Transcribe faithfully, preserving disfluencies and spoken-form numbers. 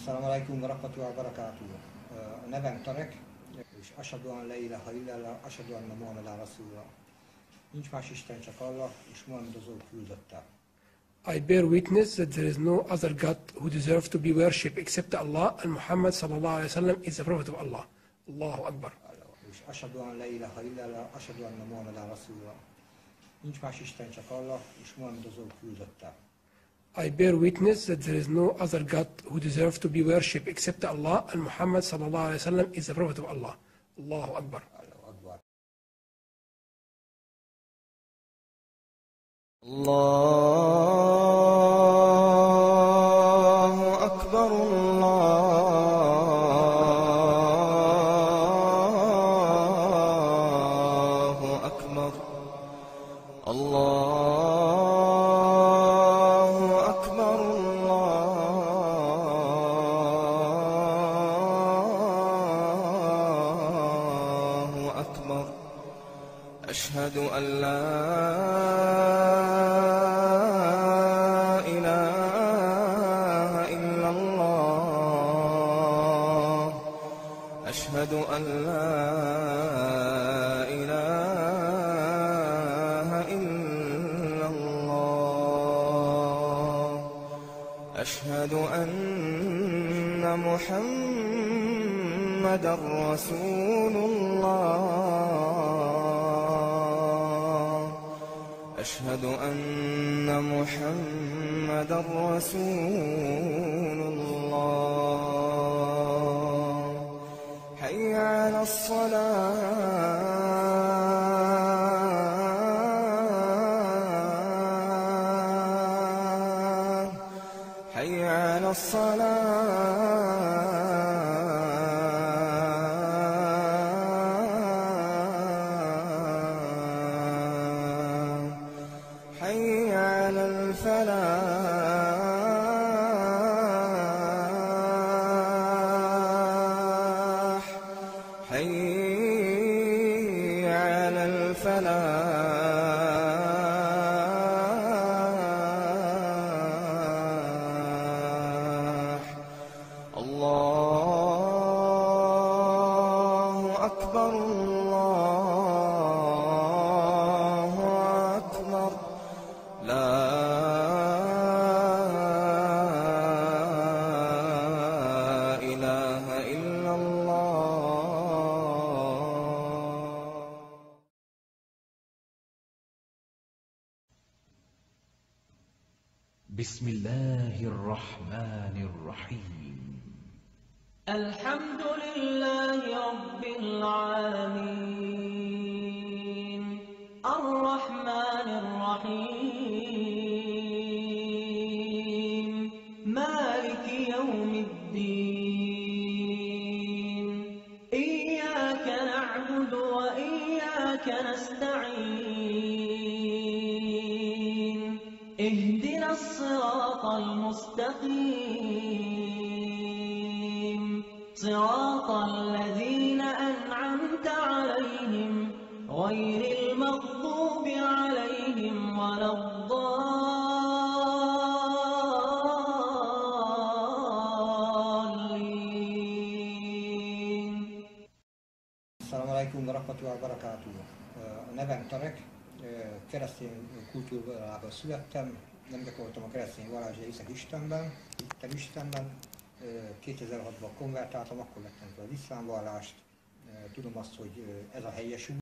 Assalamu alaikum wa rahmatullahi wa barakatuh. A nevem Tarek, és Ashadu an la ilaha illallah, Ashadu anna Muhammadan Rasulullah. Nincs más Isten, csak Allah, és Muhammed az ő küldötte. I bear witness that there is no other God who deserves to be worshipped except Allah, and Muhammad sallallahu alaihi wasallam is the prophet of Allah. Allahu Akbar. És Ashadu an la ilaha illallah, Ashadu anna Muhammadan Rasulullah. Nincs más Isten, csak Allah, és Muhammed az ő küldötte. I bear witness that there is no other God who deserves to be worshipped except Allah, and Muhammad sallallahu alaihi wasallam is the prophet of Allah. Allahu Akbar. Allahu Akbar, Allahu Akbar, Allahu Akbar, Allahu Akbar. Ashhadu an la أشهد أن لا إله إلا الله. أشهد أن محمدًا رسول الله. أشهد أن محمدًا رسول الله. حي على الصلاة، حي على الصلاة، حي على الفلاح، حي على الفلاح. الله أكبر، الله أكبر، لا إله إلا الله. بسم الله الرحمن الرحيم. الحمد لله رب العالمين، الرحمن الرحيم، مالك يوم الدين. إياك نعبد وإياك نستعين، اهدنا الصراط المستقيم، صراط الذين أنعمت عليهم غير المغضوب عليهم ولا الضالين. Assalamu alaikum wa rahmatullahi wa barakatuh. A nevem Tarek, keresztény kultúrában születtem, nem gyakoroltam a keresztény vallást, de hiszek Istenben, hittem Istenben. kétezer-hatban konvertáltam, akkor lettem fel az iszlám vallást. Tudom azt, hogy ez a helyes út.